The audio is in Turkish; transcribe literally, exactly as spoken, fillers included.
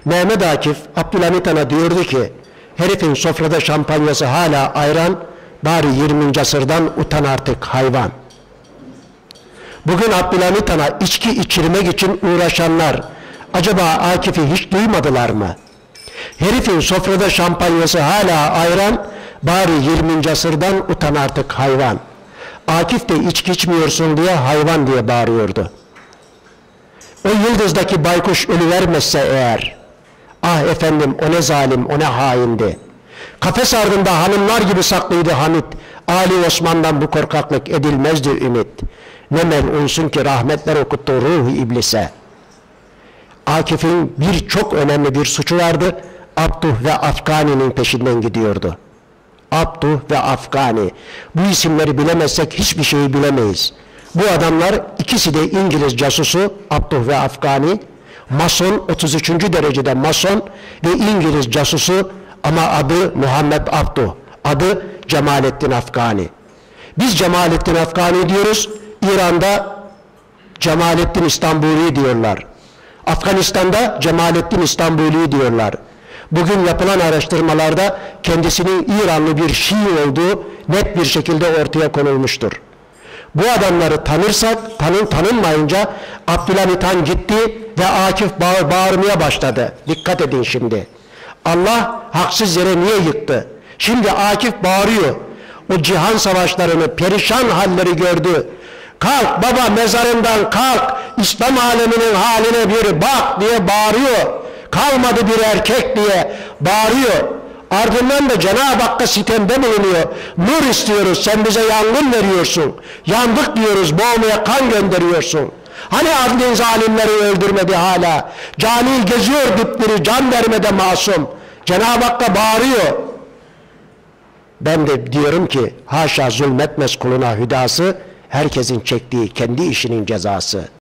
Mehmet Akif Abdülhamit Han'a diyordu ki, herifin sofrada şampanyası hala ayran, bari yirminci asırdan utan artık hayvan. Bugün Abdülhamit Han'a içki içirmek için uğraşanlar acaba Akif'i hiç duymadılar mı? Herifin sofrada şampanyası hala ayran, bari yirminci asırdan utan artık hayvan. Akif de içki içmiyorsun diye hayvan diye bağırıyordu. O yıldızdaki baykuş ölüvermezse eğer, ah efendim o ne zalim, o ne haindi. Kafes ardında hanımlar gibi saklıydı Hamit, Ali Osman'dan bu korkaklık edilmezdi ümit. Ne melunsun ki rahmetler okuttu ruhu iblise. Akif'in bir çok önemli bir suçu vardı, Abduh ve Afgani'nin peşinden gidiyordu. Abduh ve Afgani, bu isimleri bilemezsek hiçbir şeyi bilemeyiz. Bu adamlar ikisi de İngiliz casusu, Abduh ve Afgani, Mason, otuz üçüncü derecede Mason ve İngiliz casusu ama adı Muhammed Abduh, adı Cemalettin Afgani. Biz Cemalettin Afgani diyoruz, İran'da Cemalettin İstanbuli diyorlar. Afganistan'da Cemalettin İstanbuli diyorlar. Bugün yapılan araştırmalarda kendisinin İranlı bir Şii olduğu net bir şekilde ortaya konulmuştur. Bu adamları tanırsak, tanın, tanınmayınca Abdülhamit Han gitti ve Akif bağır, bağırmaya başladı. Dikkat edin şimdi. Allah haksız yere niye yıktı? Şimdi Akif bağırıyor. O cihan savaşlarını, perişan halleri gördü. Kalk baba mezarından kalk, İslam aleminin haline bir bak diye bağırıyor. Kalmadı bir erkek diye bağırıyor. Ardından da Cenab-ı Hakk'a sitemde bulunuyor. Nur istiyoruz, sen bize yangın veriyorsun. Yandık diyoruz, boğmaya kan gönderiyorsun. Hani adlin zalimleri öldürmedi hala? Cani geziyor dipleri, can vermede masum. Cenab-ı Hakk'a bağırıyor. Ben de diyorum ki, haşa zulmetmez kuluna hüdası, herkesin çektiği kendi işinin cezası.